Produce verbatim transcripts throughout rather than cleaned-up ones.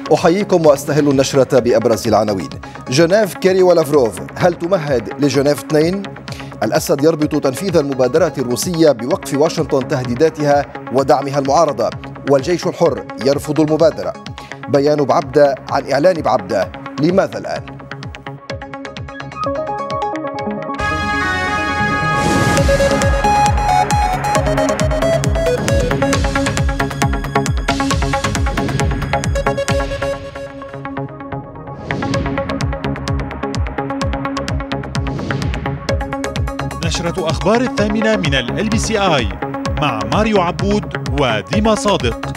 أحييكم وأستهل النشرة بأبرز العناوين. جنيف كيري ولافروف، هل تمهد لجنيف اثنين؟ الأسد يربط تنفيذ المبادرة الروسية بوقف واشنطن تهديداتها ودعمها المعارضة، والجيش الحر يرفض المبادرة. بيان بعبدة عن إعلان بعبدة، لماذا الآن؟ نشرة أخبار الثامنة من ال بي سي آي مع ماريو عبود وديما صادق.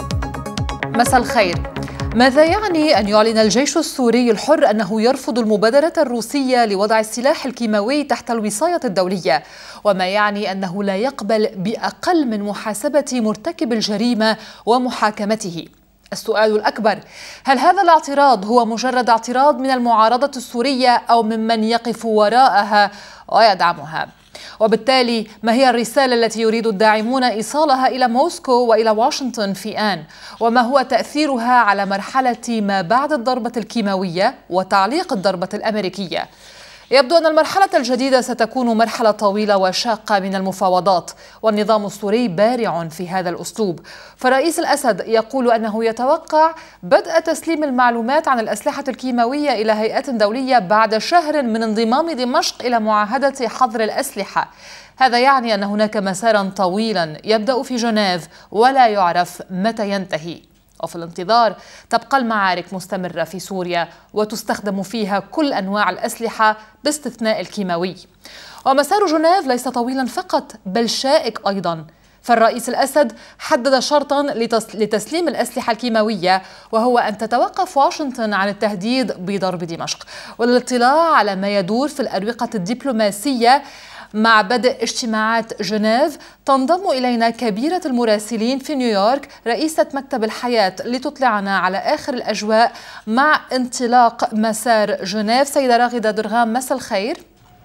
مساء الخير. ماذا يعني أن يعلن الجيش السوري الحر أنه يرفض المبادرة الروسية لوضع السلاح الكيماوي تحت الوصاية الدولية؟ وما يعني أنه لا يقبل بأقل من محاسبة مرتكب الجريمة ومحاكمته؟ السؤال الأكبر، هل هذا الاعتراض هو مجرد اعتراض من المعارضة السورية أو ممن يقف وراءها ويدعمها؟ وبالتالي ما هي الرسالة التي يريد الداعمون إيصالها إلى موسكو وإلى واشنطن في آن؟ وما هو تأثيرها على مرحلة ما بعد الضربة الكيماوية وتعليق الضربة الأمريكية؟ يبدو أن المرحلة الجديدة ستكون مرحلة طويلة وشاقة من المفاوضات، والنظام السوري بارع في هذا الأسلوب. فرئيس الأسد يقول أنه يتوقع بدء تسليم المعلومات عن الأسلحة الكيماوية إلى هيئات دولية بعد شهر من انضمام دمشق إلى معاهدة حظر الأسلحة. هذا يعني أن هناك مسارا طويلا يبدأ في جنيف ولا يعرف متى ينتهي. وفي الانتظار تبقى المعارك مستمرة في سوريا وتستخدم فيها كل أنواع الأسلحة باستثناء الكيماوي. ومسار جنيف ليس طويلا فقط بل شائك أيضا، فالرئيس الأسد حدد شرطا لتسليم الأسلحة الكيماوية، وهو أن تتوقف واشنطن عن التهديد بضرب دمشق. والاطلاع على ما يدور في الأروقة الدبلوماسية مع بدء اجتماعات جنيف تنضم إلينا كبيرة المراسلين في نيويورك رئيسة مكتب الحياة لتطلعنا على آخر الأجواء مع انطلاق مسار جنيف. سيدة راغدة درغام، مساء الخير.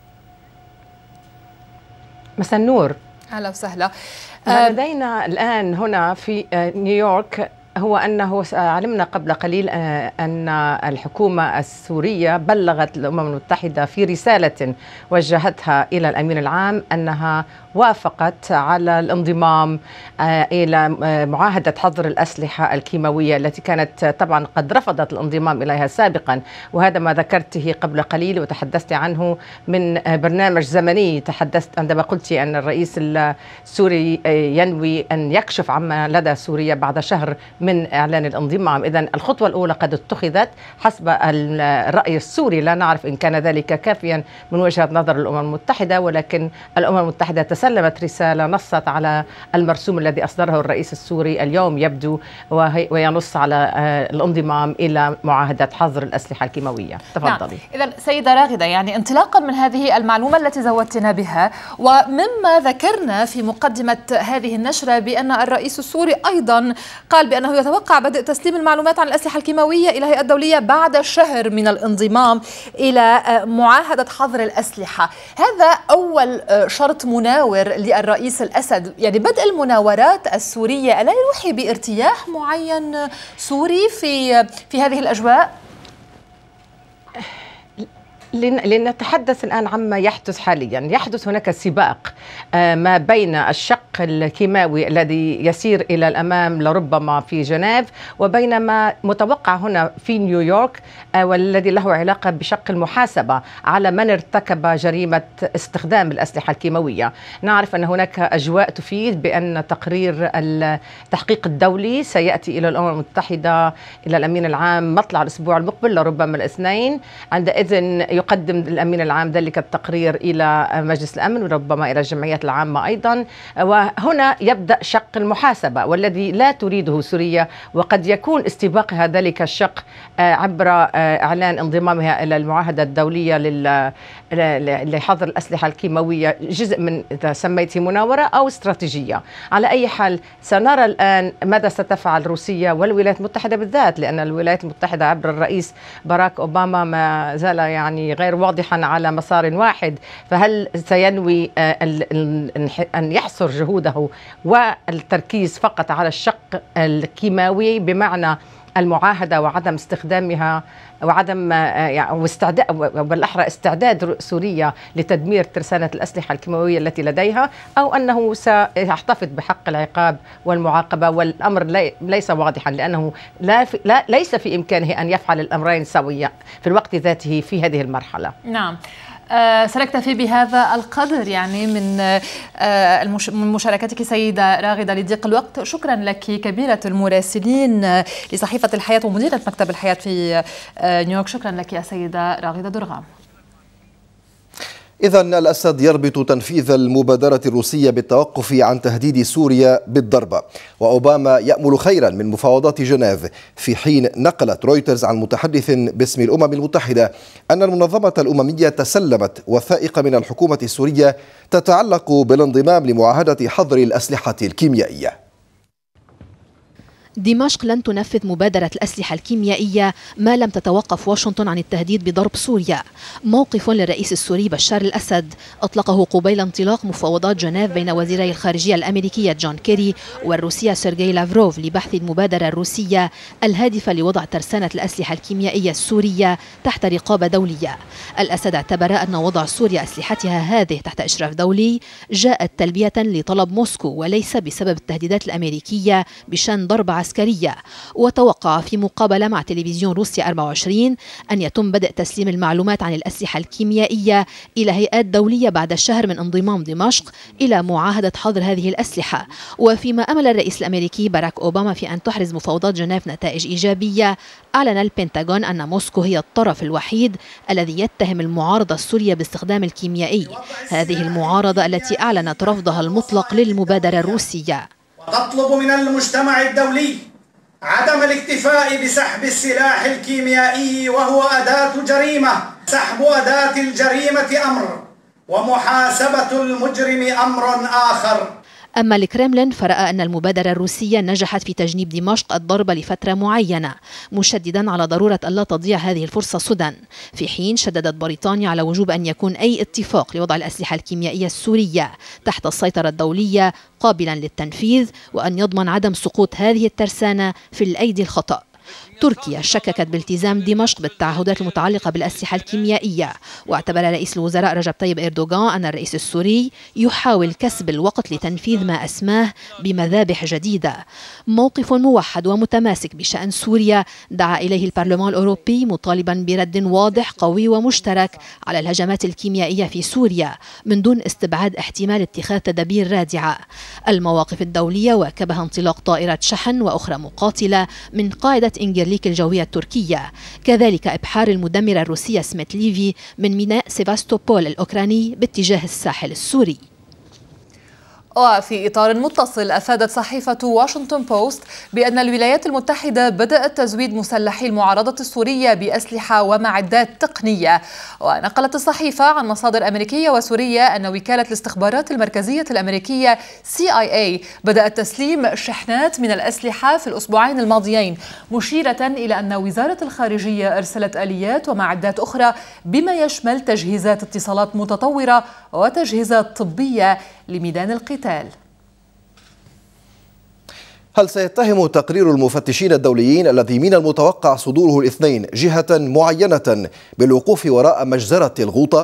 مساء النور. أهلا وسهلا. لدينا الآن هنا في نيويورك هو أنه علمنا قبل قليل أن الحكومة السورية بلغت الأمم المتحدة في رسالة وجهتها إلى الأمين العام أنها وافقت على الانضمام إلى معاهدة حظر الأسلحة الكيماوية التي كانت طبعا قد رفضت الانضمام إليها سابقا، وهذا ما ذكرته قبل قليل وتحدثت عنه من برنامج زمني. تحدثت عندما قلت أن الرئيس السوري ينوي أن يكشف عما لدى سوريا بعد شهر من إعلان الانضمام. إذن الخطوة الأولى قد اتخذت حسب الرأي السوري، لا نعرف إن كان ذلك كافيا من وجهة نظر الأمم المتحدة، ولكن الأمم المتحدة تسلمت رسالة نصت على المرسوم الذي أصدره الرئيس السوري اليوم يبدو، وينص على الانضمام إلى معاهدة حظر الأسلحة الكيماوية. تفضلي. نعم. إذن سيدة راغدة، يعني انطلاقا من هذه المعلومة التي زودتنا بها ومما ذكرنا في مقدمة هذه النشرة بأن الرئيس السوري أيضا قال بأنه يتوقع بدء تسليم المعلومات عن الأسلحة الكيماوية إلى الهيئة الدولية بعد شهر من الانضمام إلى معاهدة حظر الأسلحة. هذا أول شرط مناور للرئيس الأسد، يعني بدء المناورات السورية ألا يوحي بارتياح معين سوري في في هذه الأجواء؟ لنتحدث الآن عما يحدث حاليا. يحدث هناك سباق ما بين الشق الكيماوي الذي يسير إلى الأمام لربما في جنيف وبين ما متوقع هنا في نيويورك والذي له علاقة بشق المحاسبة على من ارتكب جريمة استخدام الأسلحة الكيماوية. نعرف أن هناك أجواء تفيد بأن تقرير التحقيق الدولي سيأتي إلى الأمم المتحدة إلى الأمين العام مطلع الأسبوع المقبل لربما الاثنين. عندئذ يقدم الأمين العام ذلك التقرير إلى مجلس الأمن وربما إلى الجمعيات العامة أيضا، وهنا يبدأ شق المحاسبة والذي لا تريده سوريا، وقد يكون استباقها ذلك الشق عبر إعلان انضمامها إلى المعاهدة الدولية لحظر الأسلحة الكيماوية جزء من إذا سميته مناورة أو استراتيجية. على أي حال سنرى الآن ماذا ستفعل روسيا والولايات المتحدة بالذات، لأن الولايات المتحدة عبر الرئيس باراك أوباما ما زال يعني غير واضحا على مسار واحد. فهل سينوي أن يحصر جهوده والتركيز فقط على الشق الكيماوي بمعنى المعاهدة وعدم استخدامها وعدم يعني واستعداد بالاحرى استعداد سوريا لتدمير ترسانة الأسلحة الكيماوية التي لديها، أو أنه سيحتفظ بحق العقاب والمعاقبة، والأمر ليس واضحا لأنه لا, في لا ليس في إمكانه أن يفعل الأمرين سويا في الوقت ذاته في هذه المرحلة. نعم. آه سنكتفي بهذا القدر يعني من آه من مشاركتك سيدة راغدة لضيق الوقت. شكرا لك كبيرة المراسلين آه لصحيفة الحياة ومديرة مكتب الحياة في آه نيويورك. شكرا لك يا سيدة راغدة درغام. إذن الأسد يربط تنفيذ المبادرة الروسية بالتوقف عن تهديد سوريا بالضربة، وأوباما يأمل خيرا من مفاوضات جنيف، في حين نقلت رويترز عن متحدث باسم الأمم المتحدة أن المنظمة الأممية تسلمت وثائق من الحكومة السورية تتعلق بالانضمام لمعاهدة حظر الأسلحة الكيميائية. دمشق لن تنفذ مبادرة الأسلحة الكيميائية ما لم تتوقف واشنطن عن التهديد بضرب سوريا. موقف للرئيس السوري بشار الأسد أطلقه قبيل انطلاق مفاوضات جنيف بين وزيري الخارجية الأمريكية جون كيري والروسية سيرجي لافروف لبحث المبادرة الروسية الهادفة لوضع ترسانة الأسلحة الكيميائية السورية تحت رقابة دولية. الأسد اعتبر أن وضع سوريا أسلحتها هذه تحت إشراف دولي جاءت تلبية لطلب موسكو وليس بسبب التهديدات الأمريكية بشأن ضرب عسكرية. وتوقع في مقابلة مع تلفزيون روسيا أربعة وعشرين أن يتم بدء تسليم المعلومات عن الأسلحة الكيميائية إلى هيئات دولية بعد شهر من انضمام دمشق إلى معاهدة حظر هذه الأسلحة. وفيما أمل الرئيس الأمريكي باراك أوباما في أن تحرز مفاوضات جنيف نتائج إيجابية، أعلن البنتاغون أن موسكو هي الطرف الوحيد الذي يتهم المعارضة السورية باستخدام الكيميائي. هذه المعارضة التي أعلنت رفضها المطلق للمبادرة الروسية. تطلب من المجتمع الدولي عدم الاكتفاء بسحب السلاح الكيميائي وهو أداة جريمة. سحب أداة الجريمة أمر ومحاسبة المجرم أمر آخر. أما الكرملين فرأى أن المبادرة الروسية نجحت في تجنيب دمشق الضرب لفترة معينة، مشددا على ضرورة ألا تضيع هذه الفرصة سدى، في حين شددت بريطانيا على وجوب أن يكون أي اتفاق لوضع الأسلحة الكيميائية السورية تحت السيطرة الدولية قابلا للتنفيذ، وأن يضمن عدم سقوط هذه الترسانة في الأيدي الخطأ. تركيا شككت بالتزام دمشق بالتعهدات المتعلقة بالأسلحة الكيميائية، واعتبر رئيس الوزراء رجب طيب إردوغان أن الرئيس السوري يحاول كسب الوقت لتنفيذ ما أسماه بمذابح جديدة. موقف موحد ومتماسك بشأن سوريا دعا إليه البرلمان الأوروبي مطالبا برد واضح قوي ومشترك على الهجمات الكيميائية في سوريا من دون استبعاد احتمال اتخاذ تدابير رادعة. المواقف الدولية واكبها انطلاق طائرة شحن وأخرى مقاتلة من قاعدة إنجليك الجوية التركية، كذلك إبحار المدمرة الروسية سميت ليفي من ميناء سيفاستوبول الأوكراني باتجاه الساحل السوري. وفي إطار متصل، أفادت صحيفة واشنطن بوست بأن الولايات المتحدة بدأت تزويد مسلحي المعارضة السورية بأسلحة ومعدات تقنية. ونقلت الصحيفة عن مصادر أمريكية وسورية أن وكالة الاستخبارات المركزية الأمريكية سي آي إيه بدأت تسليم شحنات من الأسلحة في الأسبوعين الماضيين، مشيرة إلى أن وزارة الخارجية أرسلت آليات ومعدات أخرى بما يشمل تجهيزات اتصالات متطورة وتجهيزات طبية لميدان القتال. هل سيتهم تقرير المفتشين الدوليين الذي من المتوقع صدوره الاثنين جهة معينة بالوقوف وراء مجزرة الغوطة؟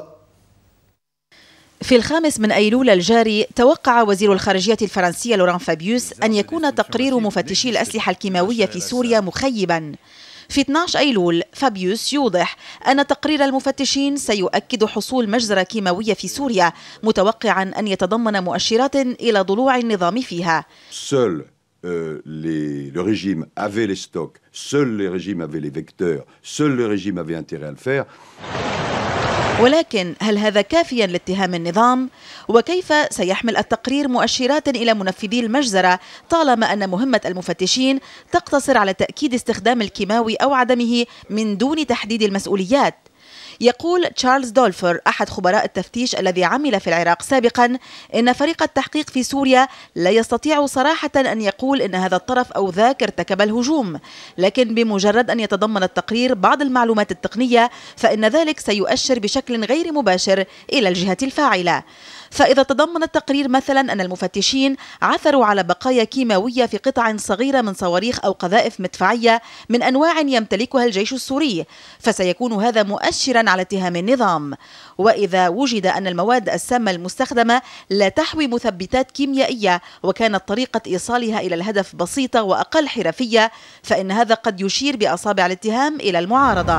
في الخامس من أيلول الجاري توقع وزير الخارجية الفرنسي لوران فابيوس أن يكون تقرير مفتشي الأسلحة الكيماوية في سوريا مخيباً. في اثني عشر أيلول فابيوس يوضح أن تقرير المفتشين سيؤكد حصول مجزرة كيماوية في سوريا، متوقعا أن يتضمن مؤشرات إلى ضلوع النظام فيها. Seul euh, les, le régime avait les stocks, seul le régime avait les vecteurs, seul le régime avait intérêt à le faire. ولكن هل هذا كافيا لاتهام النظام؟ وكيف سيحمل التقرير مؤشرات إلى منفذي المجزرة طالما أن مهمة المفتشين تقتصر على تأكيد استخدام الكيماوي أو عدمه من دون تحديد المسؤوليات؟ يقول تشارلز دولفر أحد خبراء التفتيش الذي عمل في العراق سابقا إن فريق التحقيق في سوريا لا يستطيع صراحة أن يقول إن هذا الطرف أو ذاك ارتكب الهجوم، لكن بمجرد أن يتضمن التقرير بعض المعلومات التقنية فإن ذلك سيؤشر بشكل غير مباشر إلى الجهة الفاعلة. فإذا تضمن التقرير مثلا أن المفتشين عثروا على بقايا كيماوية في قطع صغيرة من صواريخ أو قذائف مدفعية من أنواع يمتلكها الجيش السوري، فسيكون هذا مؤشرا على اتهام النظام. وإذا وجد أن المواد السامة المستخدمة لا تحوي مثبتات كيميائية وكانت طريقة إيصالها إلى الهدف بسيطة وأقل حرفية، فإن هذا قد يشير بأصابع الاتهام إلى المعارضة.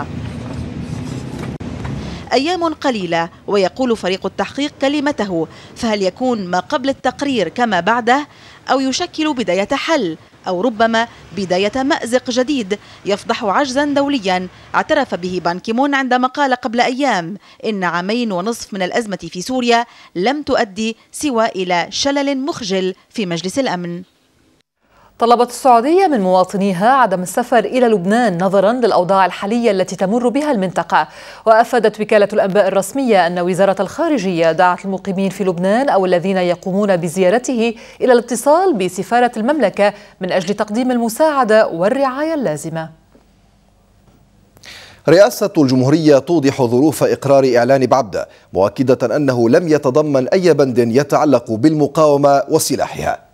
أيام قليلة ويقول فريق التحقيق كلمته، فهل يكون ما قبل التقرير كما بعده، أو يشكل بداية حل، أو ربما بداية مأزق جديد يفضح عجزا دوليا اعترف به بان كيمون عندما قال قبل أيام إن عامين ونصف من الأزمة في سوريا لم تؤدي سوى إلى شلل مخجل في مجلس الأمن. طلبت السعودية من مواطنيها عدم السفر إلى لبنان نظرا للأوضاع الحالية التي تمر بها المنطقة. وأفادت وكالة الأنباء الرسمية أن وزارة الخارجية دعت المقيمين في لبنان أو الذين يقومون بزيارته إلى الاتصال بسفارة المملكة من أجل تقديم المساعدة والرعاية اللازمة. رئاسة الجمهورية توضح ظروف إقرار إعلان بعبدة، مؤكدة أنه لم يتضمن أي بند يتعلق بالمقاومة وسلاحها.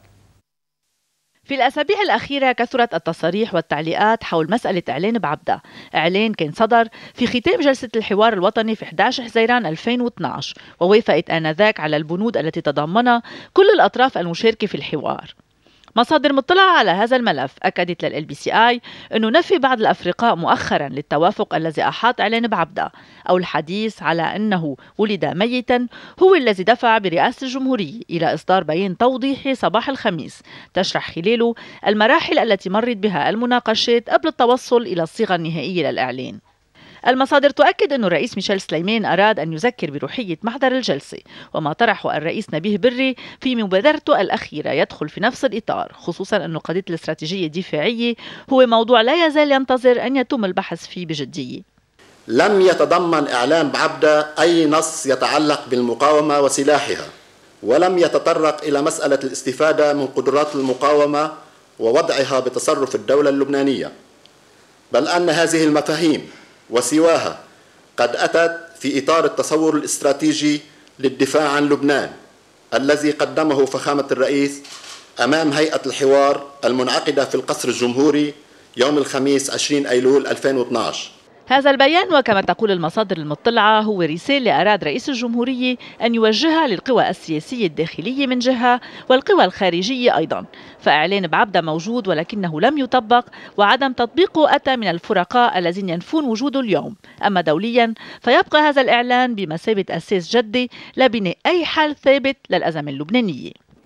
في الأسابيع الأخيرة كثرت التصاريح والتعليقات حول مسألة إعلان بعبدة. إعلان كان صدر في ختام جلسة الحوار الوطني في أحد عشر حزيران ألفين واثني عشر، ووافقت آنذاك على البنود التي تضمنها كل الأطراف المشاركة في الحوار. مصادر مطلعة على هذا الملف أكدت لل إل بي سي آي أنه نفي بعض الأفرقاء مؤخرا للتوافق الذي أحاط إعلان بعبدة أو الحديث على أنه ولد ميتا هو الذي دفع برئاسة الجمهورية إلى إصدار بيان توضيحي صباح الخميس تشرح خلاله المراحل التي مرت بها المناقشات قبل التوصل إلى الصيغة النهائية للإعلان. المصادر تؤكد أن الرئيس ميشيل سليمان أراد أن يذكر بروحية محضر الجلسة، وما طرحه الرئيس نبيه بري في مبادرته الأخيرة يدخل في نفس الإطار، خصوصا أن قضية الاستراتيجية الدفاعية هو موضوع لا يزال ينتظر أن يتم البحث فيه بجدية. لم يتضمن إعلان بعبدة أي نص يتعلق بالمقاومة وسلاحها، ولم يتطرق إلى مسألة الاستفادة من قدرات المقاومة ووضعها بتصرف الدولة اللبنانية، بل أن هذه المفاهيم وسواها قد أتت في إطار التصور الاستراتيجي للدفاع عن لبنان الذي قدمه فخامة الرئيس أمام هيئة الحوار المنعقدة في القصر الجمهوري يوم الخميس عشرين أيلول ألفين واثني عشر. هذا البيان وكما تقول المصادر المطلعة هو رسالة أراد رئيس الجمهورية أن يوجهها للقوى السياسية الداخلية من جهة والقوى الخارجية أيضا، فإعلان بعبدة موجود ولكنه لم يطبق، وعدم تطبيقه أتى من الفرقاء الذين ينفون وجوده اليوم. أما دوليا فيبقى هذا الإعلان بمثابة أساس جدي لبناء أي حل ثابت للأزمة اللبنانية.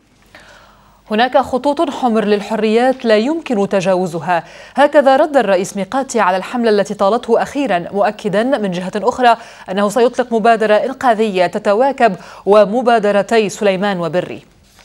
هناك خطوط حمر للحريات لا يمكن تجاوزها، هكذا رد الرئيس ميقاتي على الحملة التي طالته أخيرا، مؤكدا من جهة أخرى أنه سيطلق مبادرة إنقاذية تتواكب ومبادرتي سليمان وبري.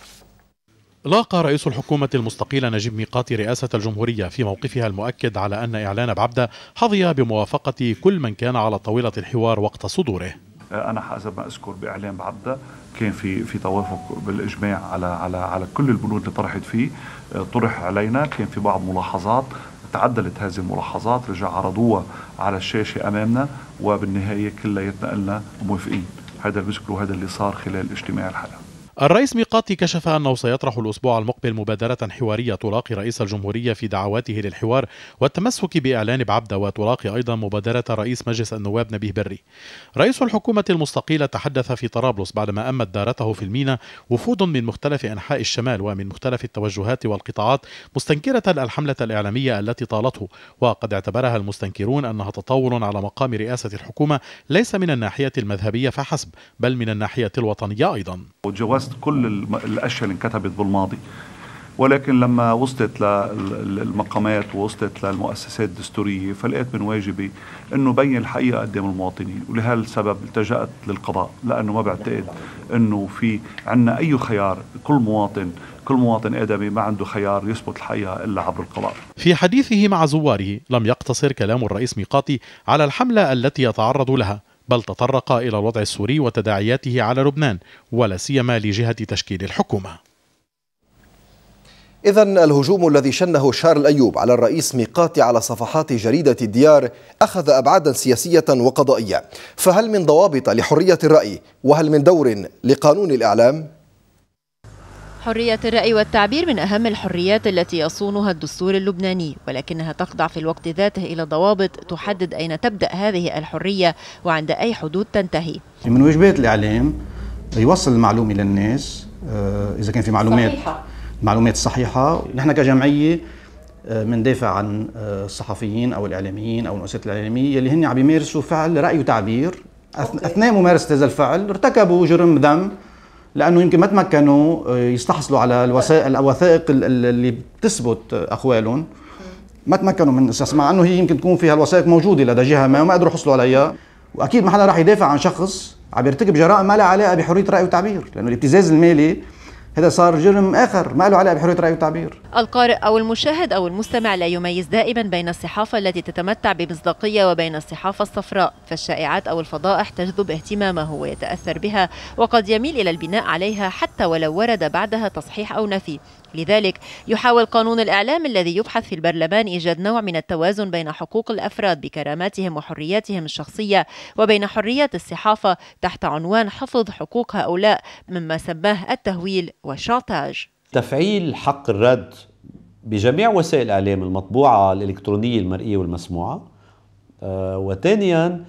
لاقى رئيس الحكومة المستقيل نجيب ميقاتي رئاسة الجمهورية في موقفها المؤكد على أن إعلان بعبدة حظي بموافقة كل من كان على طاولة الحوار وقت صدوره. أنا حسب ما أذكر بإعلان بعبدة كان في في توافق بالإجماع على على على كل البنود اللي طرحت فيه، طرح علينا. كان في بعض ملاحظات، تعدلت هذه الملاحظات، رجع عرضوها على الشاشة أمامنا، وبالنهاية كلياتنا قلنا موافقين. هذا اللي بذكره، هذا اللي صار خلال اجتماع الحلقة. الرئيس ميقاتي كشف أنه سيطرح الأسبوع المقبل مبادرة حوارية تلاقي رئيس الجمهورية في دعواته للحوار والتمسك بإعلان بعبدة، وتلاقي أيضا مبادرة رئيس مجلس النواب نبيه بري. رئيس الحكومة المستقيلة تحدث في طرابلس بعدما أمت دارته في المينا وفود من مختلف أنحاء الشمال ومن مختلف التوجهات والقطاعات مستنكرة الحملة الإعلامية التي طالته، وقد اعتبرها المستنكرون أنها تطاول على مقام رئاسة الحكومة ليس من الناحية المذهبية فحسب بل من الناحية الوطنية أيضا. وتجاوزت كل الأشياء اللي انكتبت بالماضي، ولكن لما وصلت للمقامات ووصلت للمؤسسات الدستورية فلقيت من واجبي أنه بين الحقيقة قدام المواطنين، ولهذا السبب التجأت للقضاء، لأنه ما بعتقد أنه في عنا أي خيار. كل مواطن كل مواطن آدمي ما عنده خيار يثبت الحقيقة إلا عبر القضاء. في حديثه مع زواره لم يقتصر كلام الرئيس ميقاتي على الحملة التي يتعرض لها، بل تطرق إلى الوضع السوري وتداعياته على لبنان ولا سيما لجهة تشكيل الحكومة. إذا الهجوم الذي شنه شارل أيوب على الرئيس ميقاتي على صفحات جريدة الديار أخذ أبعادا سياسية وقضائية، فهل من ضوابط لحرية الرأي وهل من دور لقانون الإعلام؟ حرية الرأي والتعبير من أهم الحريات التي يصونها الدستور اللبناني، ولكنها تخضع في الوقت ذاته إلى ضوابط تحدد أين تبدأ هذه الحرية وعند أي حدود تنتهي. من واجبات الإعلام يوصل المعلومة للناس إذا كان في معلومات صحيحة. معلومات صحيحة. نحن كجمعية مندافع عن الصحفيين أو الإعلاميين أو المؤسسات الإعلامية اللي هن عم بيمارسوا فعل رأي وتعبير. أثناء ممارسة هذا الفعل ارتكبوا جرم ذم لأنه يمكن ما تمكنوا يستحصلوا على الوثائق الوثائق اللي بتثبت أقوالهم، ما تمكنوا من اساس، مع أنه هي يمكن تكون فيها الوثائق موجودة لدى جهة ما وما قدروا يحصلوا عليها. وأكيد ما حدا راح يدافع عن شخص عم يرتكب جرائم ما لها علاقة بحرية الرأي والتعبير، لأنه الابتزاز المالي هذا صار جرم آخر ما له علاقة بحرية الرأي والتعبير. القارئ أو المشاهد أو المستمع لا يميز دائما بين الصحافة التي تتمتع بمصداقية وبين الصحافة الصفراء، فالشائعات أو الفضائح تجذب اهتمامه ويتأثر بها وقد يميل إلى البناء عليها حتى ولو ورد بعدها تصحيح أو نفي. لذلك يحاول قانون الإعلام الذي يبحث في البرلمان إيجاد نوع من التوازن بين حقوق الأفراد بكراماتهم وحرياتهم الشخصية وبين حرية الصحافة تحت عنوان حفظ حقوق هؤلاء مما سماه التهويل والشانتاج. تفعيل حق الرد بجميع وسائل الإعلام المطبوعة الإلكترونية المرئية والمسموعة، آه وثانيا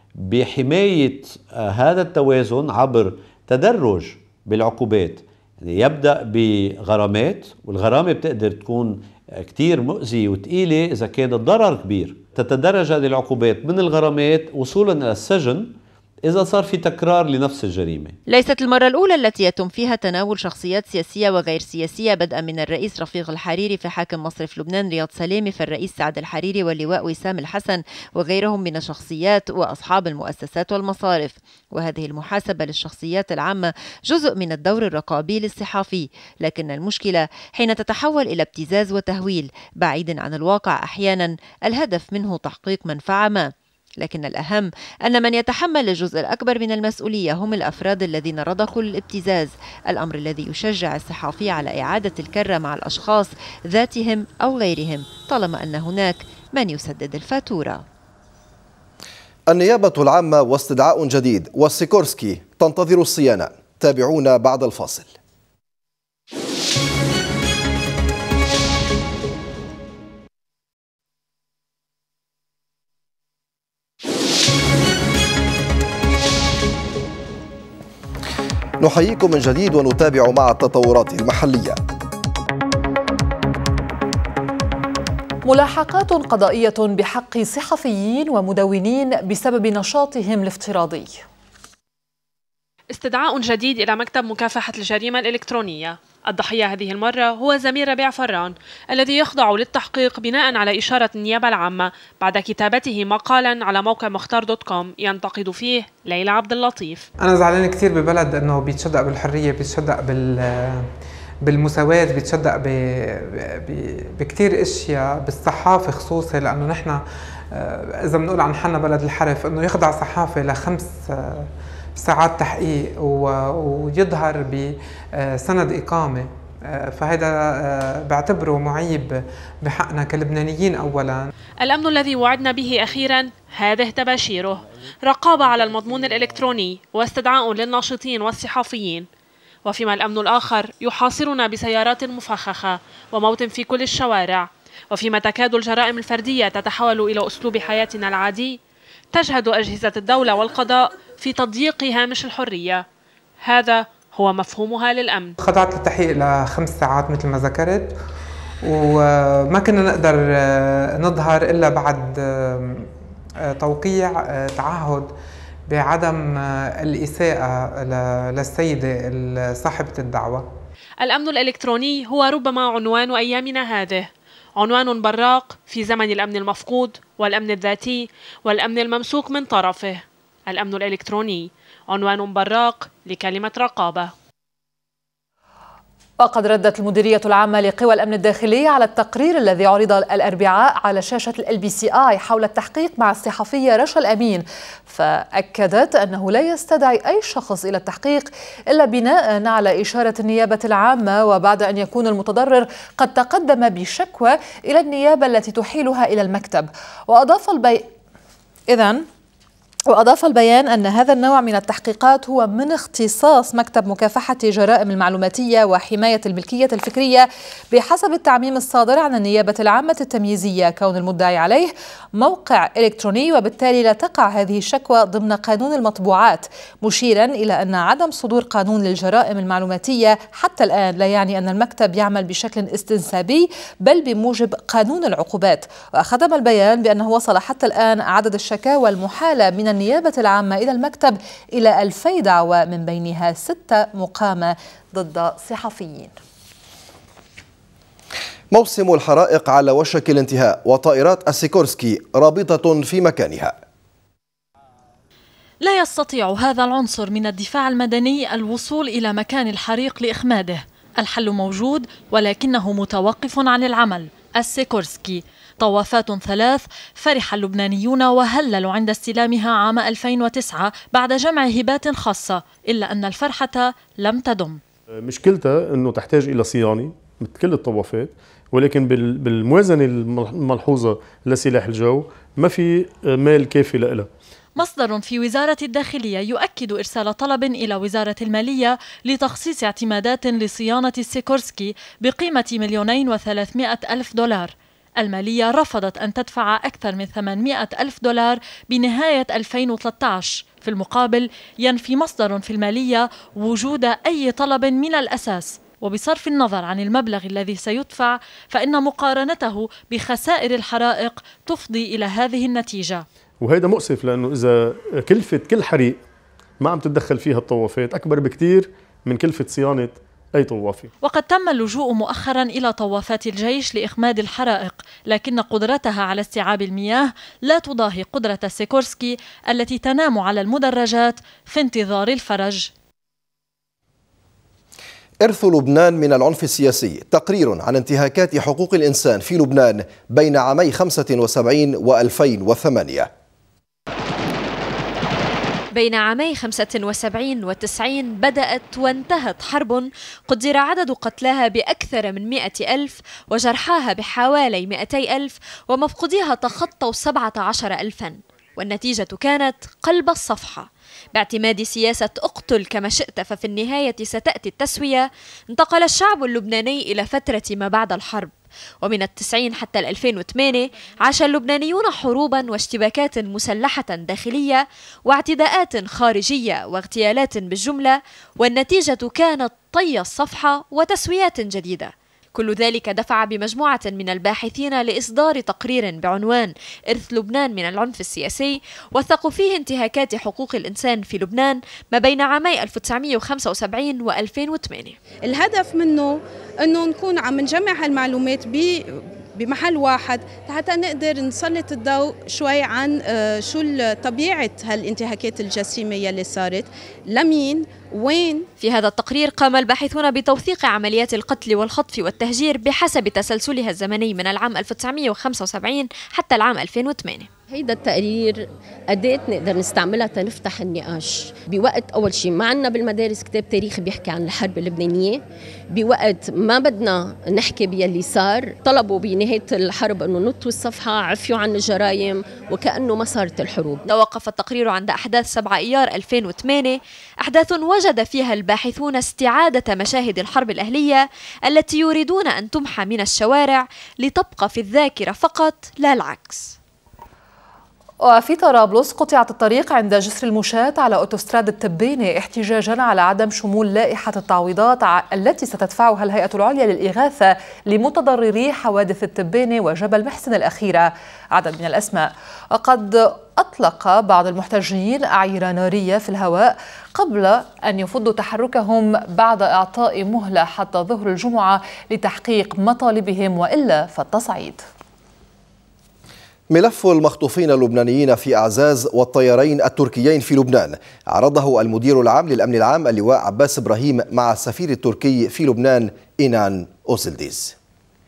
بحماية آه هذا التوازن عبر تدرج بالعقوبات. يعني يبدأ بغرامات، والغرامة بتقدر تكون كتير مؤذية وثقيلة إذا كان الضرر كبير، تتدرج هذه العقوبات من الغرامات وصولا إلى السجن إذا صار في تكرار لنفس الجريمة. ليست المرة الأولى التي يتم فيها تناول شخصيات سياسية وغير سياسية، بدءا من الرئيس رفيق الحريري في حاكم مصرف لبنان رياض سلامي، في الرئيس سعد الحريري واللواء وسام الحسن وغيرهم من الشخصيات وأصحاب المؤسسات والمصارف. وهذه المحاسبة للشخصيات العامة جزء من الدور الرقابي للصحافي، لكن المشكلة حين تتحول إلى ابتزاز وتهويل بعيد عن الواقع، أحيانا الهدف منه تحقيق منفعة ما. لكن الأهم أن من يتحمل الجزء الأكبر من المسؤولية هم الأفراد الذين رضخوا للابتزاز، الأمر الذي يشجع الصحافي على إعادة الكرة مع الأشخاص ذاتهم أو غيرهم طالما أن هناك من يسدد الفاتورة. النيابة العامة واستدعاء جديد والسيكورسكي تنتظر الصيانة. تابعونا بعد الفاصل. نحييكم من جديد ونتابع مع التطورات المحلية. ملاحقات قضائية بحق صحفيين ومدونين بسبب نشاطهم الافتراضي. استدعاء جديد إلى مكتب مكافحة الجريمة الإلكترونية. الضحية هذه المرة هو زمير ربيع فران الذي يخضع للتحقيق بناء على إشارة النيابة العامة بعد كتابته مقالا على موقع مختار دوت كوم ينتقد فيه ليلى عبد اللطيف. أنا زعلان كثير ببلد أنه بيتصدق بالحرية، بيتصدق بال بالمساواة، بيتصدق بكثير اشياء، بالصحافة خصوصا، لأنه نحن إذا بنقول عن حنا بلد الحرف أنه يخضع صحافة لخمس ساعات تحقيق ويظهر بسند إقامة، فهذا بعتبره معيب بحقنا كلبنانيين. أولا الأمن الذي وعدنا به أخيرا هذه تباشيره، رقابة على المضمون الإلكتروني واستدعاء للناشطين والصحافيين، وفيما الأمن الآخر يحاصرنا بسيارات مفخخة وموت في كل الشوارع، وفيما تكاد الجرائم الفردية تتحول إلى أسلوب حياتنا العادي، تجهد أجهزة الدولة والقضاء في تضييق هامش الحرية. هذا هو مفهومها للأمن. خضعت للتحقيق لخمس ساعات مثل ما ذكرت، وما كنا نقدر نظهر إلا بعد توقيع تعهد بعدم الإساءة للسيدة صاحبة الدعوة. الأمن الإلكتروني هو ربما عنوان أيامنا هذه، عنوان براق في زمن الأمن المفقود والأمن الذاتي والأمن الممسوك من طرفه. الأمن الإلكتروني عنوان براق لكلمة رقابة. وقد ردت المديرية العامة لقوى الأمن الداخلي على التقرير الذي عرض الأربعاء على شاشة ال إل بي سي آي حول التحقيق مع الصحفية رشا الأمين، فأكدت أنه لا يستدعي أي شخص إلى التحقيق إلا بناء على إشارة النيابة العامة، وبعد أن يكون المتضرر قد تقدم بشكوى إلى النيابة التي تحيلها إلى المكتب. وأضاف البي... إذن وأضاف البيان أن هذا النوع من التحقيقات هو من اختصاص مكتب مكافحة جرائم المعلوماتية وحماية الملكية الفكرية بحسب التعميم الصادر عن النيابة العامة التمييزية، كون المدعي عليه موقع إلكتروني، وبالتالي لا تقع هذه الشكوى ضمن قانون المطبوعات، مشيرا إلى أن عدم صدور قانون للجرائم المعلوماتية حتى الآن لا يعني أن المكتب يعمل بشكل استنسابي، بل بموجب قانون العقوبات. وأخدم البيان بأنه وصل حتى الآن عدد الشكاوى المحالة من النيابة العامة إلى المكتب إلى ألفي دعوى، من بينها ستة مقامة ضد صحفيين. موسم الحرائق على وشك الانتهاء، وطائرات السيكورسكي رابطة في مكانها. لا يستطيع هذا العنصر من الدفاع المدني الوصول إلى مكان الحريق لإخماده. الحل موجود ولكنه متوقف عن العمل. السيكورسكي طوافات ثلاث فرح اللبنانيون وهللوا عند استلامها عام ألفين وتسعة بعد جمع هبات خاصة، إلا أن الفرحة لم تدم. مشكلتها أنه تحتاج إلى صيانة مثل كل الطوافات، ولكن بالموازنة الملحوظة لسلاح الجو ما في مال كافي لها. مصدر في وزارة الداخلية يؤكد إرسال طلب إلى وزارة المالية لتخصيص اعتمادات لصيانة السيكورسكي بقيمة مليونين وثلاثمائة ألف دولار. المالية رفضت أن تدفع أكثر من ثمانمائة ألف دولار بنهاية ألفين وثلاثة عشر. في المقابل ينفي مصدر في المالية وجود أي طلب من الأساس، وبصرف النظر عن المبلغ الذي سيدفع فإن مقارنته بخسائر الحرائق تفضي إلى هذه النتيجة. وهذا مؤسف، لأنه إذا كلفة كل حريق ما عم تتدخل فيها الطوافات أكبر بكتير من كلفة صيانة أي طوافة. وقد تم اللجوء مؤخرا إلى طوافات الجيش لإخماد الحرائق، لكن قدرتها على استيعاب المياه لا تضاهي قدرة السيكورسكي التي تنام على المدرجات في انتظار الفرج. إرث لبنان من العنف السياسي، تقرير عن انتهاكات حقوق الإنسان في لبنان بين عامي خمسة وسبعين وألفين وثمانية. بين عامي خمسة وسبعين وتسعين بدأت وانتهت حرب قدر عدد قتلاها بأكثر من مئة ألف وجرحاها بحوالي مئتي ألف، ومفقوديها تخطوا سبعة عشر ألفا، والنتيجة كانت قلب الصفحة. باعتماد سياسة اقتل كما شئت ففي النهاية ستأتي التسوية، انتقل الشعب اللبناني إلى فترة ما بعد الحرب، ومن التسعين حتى الألفين وثمانية عاش اللبنانيون حروبا واشتباكات مسلحة داخلية واعتداءات خارجية واغتيالات بالجملة، والنتيجة كانت طي الصفحة وتسويات جديدة. كل ذلك دفع بمجموعة من الباحثين لإصدار تقرير بعنوان إرث لبنان من العنف السياسي، وثقوا فيه انتهاكات حقوق الإنسان في لبنان ما بين عامي ألف وتسعمئة وخمسة وسبعين وألفين وثمانية. الهدف منه أنه نكون عم نجمع هالمعلومات بمحل واحد حتى نقدر نسلط الضوء شوي عن شو طبيعة هالانتهاكات الجسيمة يلي صارت، لمين وين. في هذا التقرير قام الباحثون بتوثيق عمليات القتل والخطف والتهجير بحسب تسلسلها الزمني من العام ألف وتسعمئة وخمسة وسبعين حتى العام ألفين وثمانية. هيدا التقرير قديت نقدر نستعملها تنفتح النقاش بوقت أول شيء ما عنا بالمدارس كتاب تاريخ بيحكي عن الحرب اللبنانية، بوقت ما بدنا نحكي باللي صار، طلبوا بنهاية الحرب أنه نطوي الصفحة، عفيوا عن الجرائم وكأنه ما صارت الحروب. توقف التقرير عند أحداث سبعة أيار ألفين وثمانية، أحداث وجد فيها الباحثون استعادة مشاهد الحرب الأهلية التي يريدون أن تمحى من الشوارع لتبقى في الذاكرة فقط لا العكس. وفي طرابلس قطعت الطريق عند جسر المشاة على أوتوستراد التبينة احتجاجا على عدم شمول لائحة التعويضات التي ستدفعها الهيئة العليا للإغاثة لمتضرري حوادث التبينة وجبل محسن الأخيرة عدد من الأسماء. وقد أطلق بعض المحتجين أعيرة نارية في الهواء قبل أن يفضوا تحركهم بعد إعطاء مهلة حتى ظهر الجمعة لتحقيق مطالبهم، وإلا فالتصعيد. ملف المخطوفين اللبنانيين في أعزاز والطيارين التركيين في لبنان عرضه المدير العام للأمن العام اللواء عباس إبراهيم مع السفير التركي في لبنان إينان أوسلديز.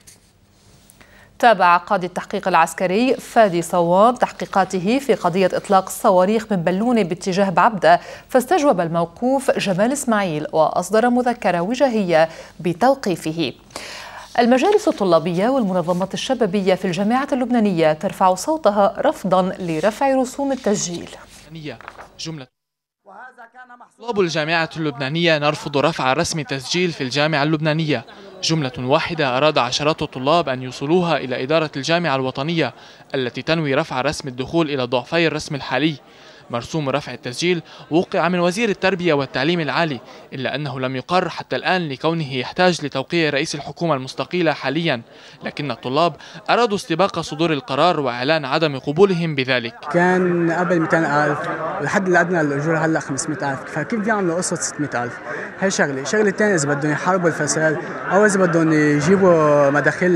تابع قاضي التحقيق العسكري فادي صواب تحقيقاته في قضية إطلاق الصواريخ من بلونة باتجاه بعبدة، فاستجوب الموقوف جمال إسماعيل وأصدر مذكرة وجاهية بتوقيفه. المجالس الطلابية والمنظمات الشبابية في الجامعة اللبنانية ترفع صوتها رفضا لرفع رسوم التسجيل. جملة طلاب الجامعة اللبنانية نرفض رفع رسم التسجيل في الجامعة اللبنانية. جملة واحدة أراد عشرات الطلاب أن يوصلوها إلى إدارة الجامعة الوطنية التي تنوي رفع رسم الدخول إلى ضعفي الرسم الحالي. مرسوم رفع التسجيل وقع من وزير التربية والتعليم العالي، إلا أنه لم يقر حتى الآن لكونه يحتاج لتوقيع رئيس الحكومة المستقيلة حاليا، لكن الطلاب أرادوا استباق صدور القرار وإعلان عدم قبولهم بذلك. كان قبل مئتين ألف والحد الأدنى للأجور هلا خمسمئة ألف، فكيف بيعملوا قصة ستمئة ألف؟ هي شغلة، شغلة الثانية إذا بدهم يحاربوا الفساد أو إذا بدهم يجيبوا مداخيل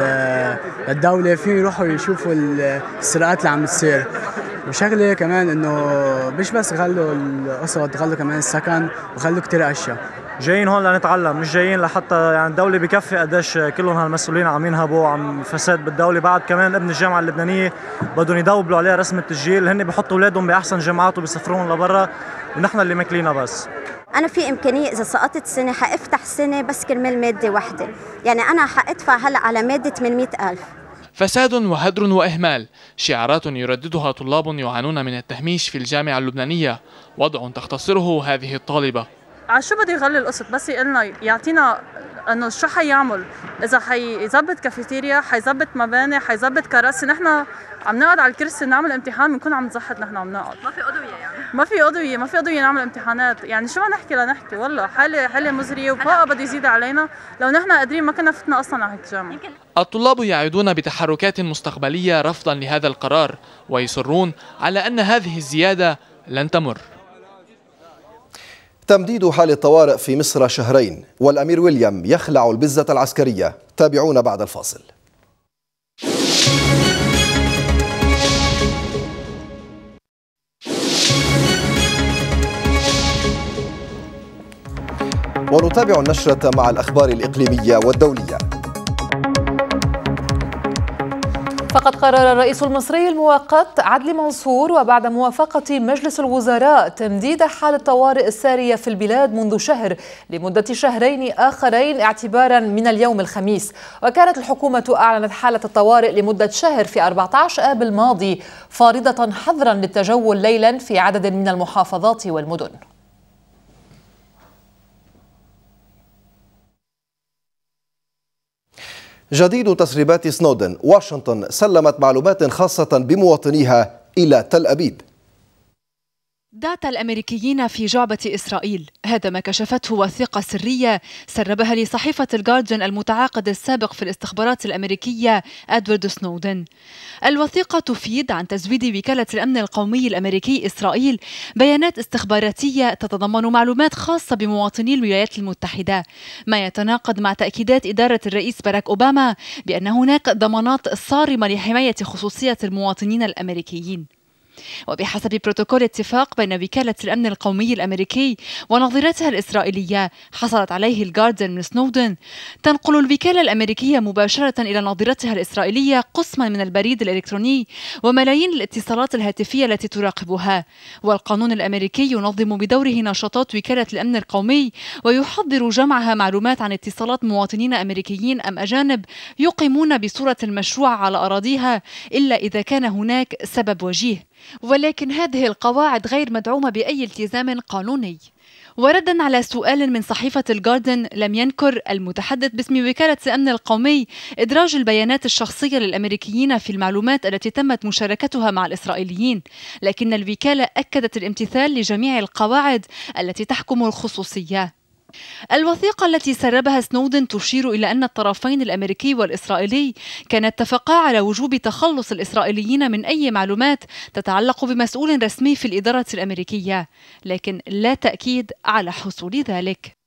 للدولة فيهم يروحوا يشوفوا السرقات اللي عم تصير. وشغله كمان انه مش بس غلوا القسط، غلوا كمان السكن وغلوا كثير اشياء. جايين هون لنتعلم، مش جايين لحتى يعني الدوله بكفي قديش كلهم هالمسؤولين عم ينهبوا عم فساد بالدوله. بعد كمان ابن الجامعه اللبنانيه بدهم يدوبلوا عليه رسم التسجيل، هن بيحطوا اولادهم باحسن جامعات وبيسافرون لبرا ونحن اللي ماكلينها. بس أنا في إمكانية إذا سقطت سنة حأفتح سنة بس كرمال مادة واحدة، يعني أنا حأدفع هلا على مادة ثمانمئة ألف. فساد وهدر وإهمال، شعارات يرددها طلاب يعانون من التهميش في الجامعة اللبنانية، وضع تختصره هذه الطالبة. على شو بده يغلي القسط؟ بس يقلنا يعطينا انه شو حيعمل، اذا حيظبط كافيتيريا، حيظبط مباني، حيظبط كراسي. نحن عم نقعد على الكرسي نعمل امتحان بنكون عم نزحط، نحن عم نقعد ما في أضوية يعني ما في أضوية ما في أضوية نعمل امتحانات. يعني شو بدنا نحكي لنحكي؟ والله حالة حالة مزرية وبقى بده يزيد علينا. لو نحن قادرين ما كنا فتنا اصلا على هيك جامعة. الطلاب يعيدون بتحركات مستقبلية رفضا لهذا القرار، ويصرون على أن هذه الزيادة لن تمر. تمديد حال الطوارئ في مصر شهرين، والأمير ويليام يخلع البزة العسكرية. تابعونا بعد الفاصل. ونتابع النشرة مع الأخبار الإقليمية والدولية. فقد قرر الرئيس المصري المؤقت عدلي منصور وبعد موافقة مجلس الوزراء تمديد حال الطوارئ السارية في البلاد منذ شهر لمدة شهرين آخرين اعتبارا من اليوم الخميس. وكانت الحكومة أعلنت حالة الطوارئ لمدة شهر في أربعة عشر آب الماضي، فارضة حظرا للتجول ليلا في عدد من المحافظات والمدن. جديد تسريبات سنودن، واشنطن سلمت معلومات خاصة بمواطنيها إلى تل أبيب. داتا الأمريكيين في جعبة إسرائيل، هذا ما كشفته وثيقة سرية سربها لصحيفة الجارديان المتعاقد السابق في الاستخبارات الأمريكية أدوارد سنودن. الوثيقة تفيد عن تزويد وكالة الأمن القومي الأمريكي إسرائيل بيانات استخباراتية تتضمن معلومات خاصة بمواطني الولايات المتحدة، ما يتناقض مع تأكيدات إدارة الرئيس باراك أوباما بأن هناك ضمانات صارمة لحماية خصوصية المواطنين الأمريكيين. وبحسب بروتوكول اتفاق بين وكالة الأمن القومي الأمريكي ونظيرتها الإسرائيلية حصلت عليه الجارديان من سنودن، تنقل الوكالة الأمريكية مباشرة إلى نظيرتها الإسرائيلية قسما من البريد الإلكتروني وملايين الاتصالات الهاتفية التي تراقبها. والقانون الأمريكي ينظم بدوره نشاطات وكالة الأمن القومي ويحضر جمعها معلومات عن اتصالات مواطنين أمريكيين أم أجانب يقيمون بصورة مشروعة على أراضيها إلا إذا كان هناك سبب وجيه. ولكن هذه القواعد غير مدعومة بأي التزام قانوني. وردا على سؤال من صحيفة الجاردن، لم ينكر المتحدث باسم وكالة الأمن القومي إدراج البيانات الشخصية للأمريكيين في المعلومات التي تمت مشاركتها مع الإسرائيليين، لكن الوكالة أكدت الامتثال لجميع القواعد التي تحكم الخصوصية. الوثيقة التي سربها سنودن تشير إلى أن الطرفين الأمريكي والإسرائيلي كانا اتفقا على وجوب تخلص الإسرائيليين من أي معلومات تتعلق بمسؤول رسمي في الإدارة الأمريكية، لكن لا تأكيد على حصول ذلك.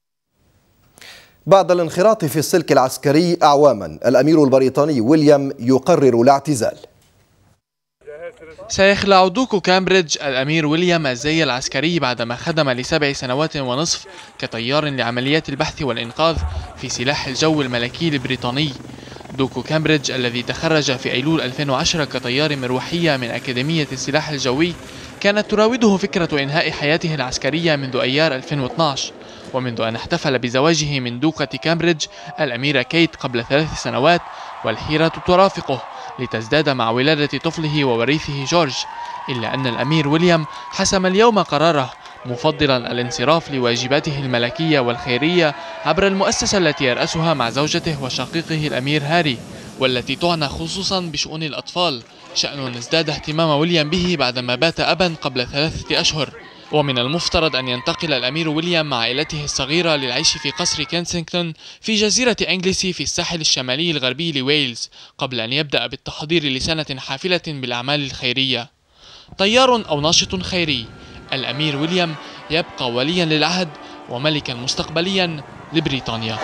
بعد الانخراط في السلك العسكري أعواما، الأمير البريطاني ويليام يقرر الاعتزال. سيخلع دوكو كامبريدج الأمير ويليام الزي العسكري بعدما خدم لسبع سنوات ونصف كطيار لعمليات البحث والإنقاذ في سلاح الجو الملكي البريطاني. دوكو كامبريدج الذي تخرج في أيلول ألفين وعشرة كطيار مروحية من أكاديمية السلاح الجوي كانت تراوده فكرة إنهاء حياته العسكرية منذ أيار ألفين واثني عشر، ومنذ أن احتفل بزواجه من دوقة كامبريدج الأميرة كيت قبل ثلاث سنوات، والحيرة ترافقه لتزداد مع ولادة طفله ووريثه جورج، إلا أن الأمير ويليام حسم اليوم قراره مفضلا الانصراف لواجباته الملكية والخيرية عبر المؤسسة التي يرأسها مع زوجته وشقيقه الأمير هاري، والتي تعنى خصوصا بشؤون الأطفال، شأن ازداد اهتمام ويليام به بعدما بات أبا قبل ثلاثة أشهر. ومن المفترض أن ينتقل الأمير ويليام مع عائلته الصغيرة للعيش في قصر كنسينغتون في جزيرة إنجليسي في الساحل الشمالي الغربي لويلز، قبل أن يبدأ بالتحضير لسنة حافلة بالأعمال الخيرية. طيار أو ناشط خيري، الأمير ويليام يبقى وليا للعهد وملكا مستقبليا لبريطانيا.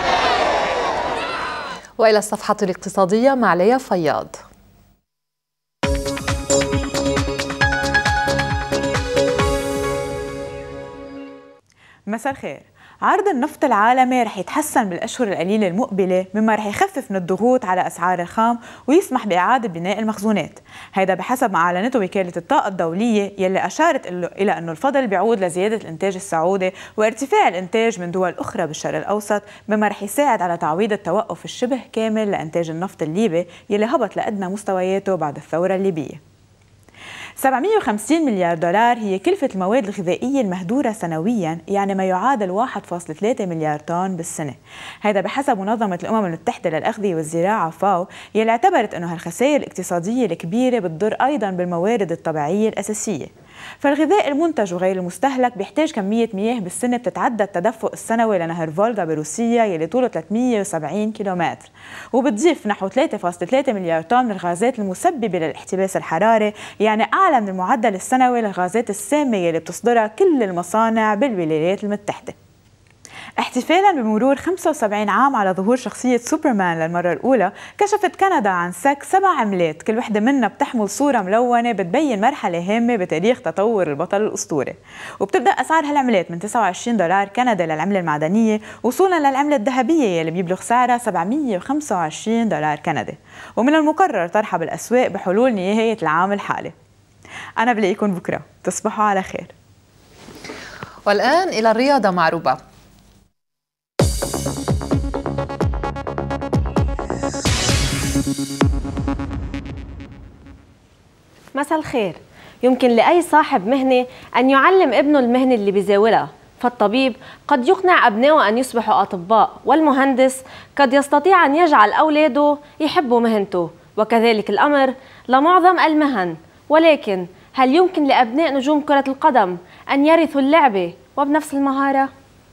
وإلى الصفحة الاقتصادية مع ليا فياض. مساء الخير. عرض النفط العالمي رح يتحسن بالأشهر القليلة المقبلة، مما رح يخفف من الضغوط على أسعار الخام ويسمح بإعادة بناء المخزونات. هذا بحسب ما أعلنته وكالة الطاقة الدولية، يلي أشارت إلى أنه الفضل بيعود لزيادة الإنتاج السعودي وارتفاع الإنتاج من دول أخرى بالشرق الأوسط، مما رح يساعد على تعويض التوقف الشبه كامل لإنتاج النفط الليبي يلي هبط لأدنى مستوياته بعد الثورة الليبية. سبعمئة وخمسين مليار دولار هي كلفة المواد الغذائية المهدورة سنويا، يعني ما يعادل واحد فاصلة ثلاثة مليار طن بالسنة. هذا بحسب منظمة الأمم المتحدة للأغذية والزراعة فاو، يلي اعتبرت أنه هالخسائر الاقتصادية الكبيرة بتضر أيضا بالموارد الطبيعية الأساسية. فالغذاء المنتج وغير المستهلك بيحتاج كمية مياه بالسنة بتتعدى التدفق السنوي لنهر فولغا بروسيا يلي طوله ثلاثمئة وسبعين كيلومتر، وبتضيف نحو ثلاثة فاصلة ثلاثة مليار طن من الغازات المسببة للاحتباس الحراري، يعني أعلى من المعدل السنوي للغازات السامة يلي بتصدرها كل المصانع بالولايات المتحدة. احتفالا بمرور خمسة وسبعين عام على ظهور شخصية سوبرمان للمرة الأولى، كشفت كندا عن سك سبع عملات كل وحدة منها بتحمل صورة ملونة بتبين مرحلة هامة بتاريخ تطور البطل الأسطوري، وبتبدأ أسعار هالعملات من تسعة وعشرين دولار كندا للعملة المعدنية وصولا للعملة الذهبية يلي بيبلغ سعرها سبعمئة وخمسة وعشرين دولار كندي، ومن المقرر طرحها بالأسواق بحلول نهاية العام الحالي. أنا بلاقيكم بكرة، تصبحوا على خير. والآن إلى الرياضة مع ربا. مساء الخير. يمكن لأي صاحب مهنة أن يعلم ابنه المهنة اللي بيزاولها، فالطبيب قد يقنع أبنائه أن يصبحوا أطباء، والمهندس قد يستطيع أن يجعل أولاده يحبوا مهنته، وكذلك الأمر لمعظم المهن. ولكن هل يمكن لأبناء نجوم كرة القدم أن يرثوا اللعبة وبنفس المهارة؟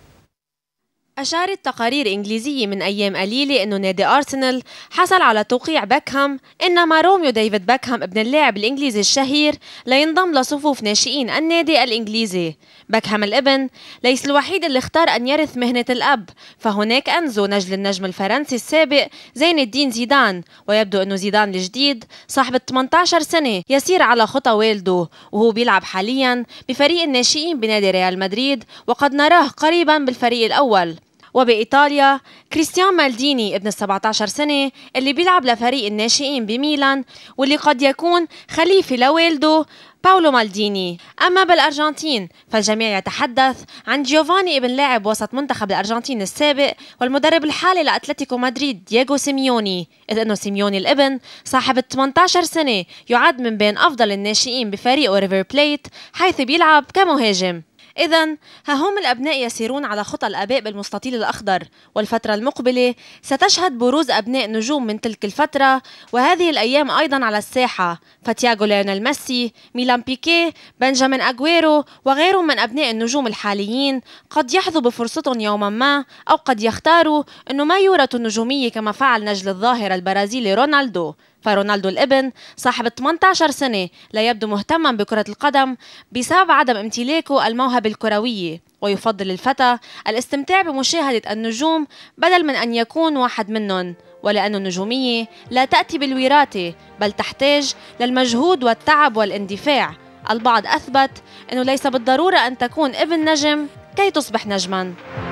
أشارت تقارير إنجليزية من أيام قليلة أنه نادي أرسنال حصل على توقيع بيكهام، إنما روميو ديفيد بيكهام ابن اللاعب الإنجليزي الشهير لينضم لصفوف ناشئين النادي الإنجليزي. بيكهام الابن ليس الوحيد اللي اختار أن يرث مهنة الأب، فهناك أنزو نجل النجم الفرنسي السابق زين الدين زيدان، ويبدو أنه زيدان الجديد صاحب ثمانية عشر سنة يسير على خطى والده، وهو بيلعب حاليا بفريق الناشئين بنادي ريال مدريد، وقد نراه قريبا بالفريق الأول. وبإيطاليا كريستيان مالديني ابن السبعة عشر سنة اللي بيلعب لفريق الناشئين بميلان، واللي قد يكون خليفة لوالده باولو مالديني. أما بالأرجنتين فالجميع يتحدث عن جيوفاني ابن لاعب وسط منتخب الأرجنتين السابق والمدرب الحالي لأتلتيكو مدريد دييغو سيميوني، إذ أنه سيميوني الابن صاحب ثمانية عشر سنة يعد من بين أفضل الناشئين بفريقه ريفر بليت، حيث بيلعب كمهاجم. إذن ها هم الأبناء يسيرون على خطى الآباء بالمستطيل الأخضر، والفترة المقبلة ستشهد بروز أبناء نجوم من تلك الفترة، وهذه الأيام أيضا على الساحة فتياغو ليونيل ميسي، ميلان بيكيه، بنجامين أغويرو وغيرهم من أبناء النجوم الحاليين قد يحظوا بفرصتهم يوما ما، أو قد يختاروا أنه ما يورثوا النجومية كما فعل نجل الظاهرة البرازيلي رونالدو. فرونالدو الابن صاحب ثمانية عشر سنة لا يبدو مهتما بكرة القدم بسبب عدم امتلاكه الموهبة الكروية، ويفضل الفتى الاستمتاع بمشاهدة النجوم بدل من أن يكون واحد منهم. ولأن النجومية لا تأتي بالوراثة بل تحتاج للمجهود والتعب والاندفاع. البعض أثبت أنه ليس بالضرورة أن تكون ابن نجم كي تصبح نجماً.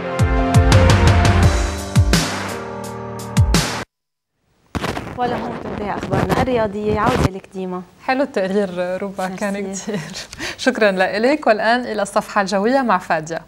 ولهون تنتهي أخبارنا الرياضية. عودة لك ديما. حلو التقرير روبا، كان كتير. شكرا لك. والآن إلى الصفحة الجوية مع فادية.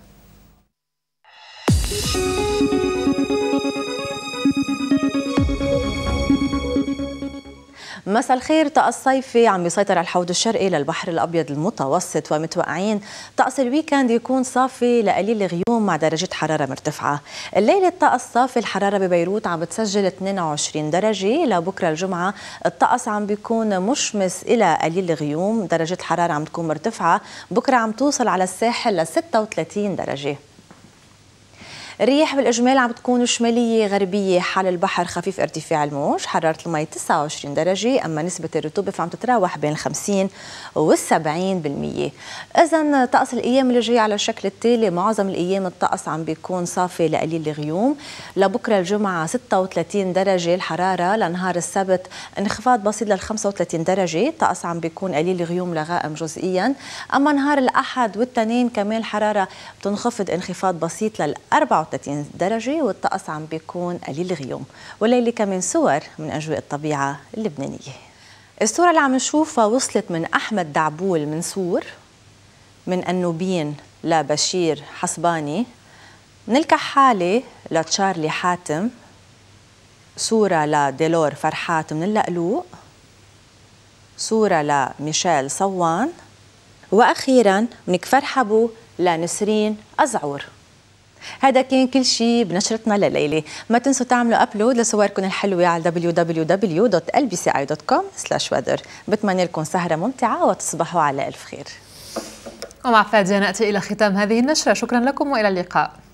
مساء الخير. طقس صيفي عم يسيطر على الحوض الشرقي للبحر الأبيض المتوسط، ومتوقعين طقس الويكند يكون صافي لقليل الغيوم مع درجة حرارة مرتفعة. الليلة الطقس صافي، الحرارة ببيروت عم بتسجل اثنين وعشرين درجة. لبكرة الجمعة الطقس عم بيكون مشمس إلى قليل الغيوم، درجة الحرارة عم تكون مرتفعة، بكرة عم توصل على الساحل ل ستة وثلاثين درجة. الرياح بالإجمال عم تكون شمالية غربية، حال البحر خفيف ارتفاع الموج، حرارة المي تسعة وعشرين درجة، أما نسبة الرطوبة فعم تتراوح بين الخمسين والسبعين بالمية. إذن طقس الأيام اللي جاية على الشكل التالي: معظم الأيام الطقس عم بيكون صافي لقليل الغيوم. لبكرة الجمعة ستة وثلاثين درجة الحرارة، لنهار السبت انخفاض بسيط لل خمسة وثلاثين درجة، طقس عم بيكون قليل الغيوم لغائم جزئيا. أما نهار الأحد والتنين كمان الحرارة بتنخفض انخفاض بسيط لل أربعة وثلاثين درجة، والطقس عم بيكون قليل الغيوم. والليلة كمان صور من أجواء الطبيعة اللبنانية. الصورة اللي عم نشوفها وصلت من أحمد دعبول من سور، من النوبين لبشير حسباني، من الكحالة لتشارلي حاتم، صورة لديلور فرحات من اللقلوق، صورة لميشيل صوان، وأخيرا من كفر حبو لنسرين أزعور. هذا كان كل شيء بنشرتنا لليلة. ما تنسوا تعملوا أبلود لصوركم الحلوة على دبليو دبليو دبليو دوت إل بي سي آي دوت كوم سلاش ويذر. بتمنى لكم سهرة ممتعة وتصبحوا على ألف خير. ومع فادية نأتي إلى ختام هذه النشرة. شكرا لكم وإلى اللقاء.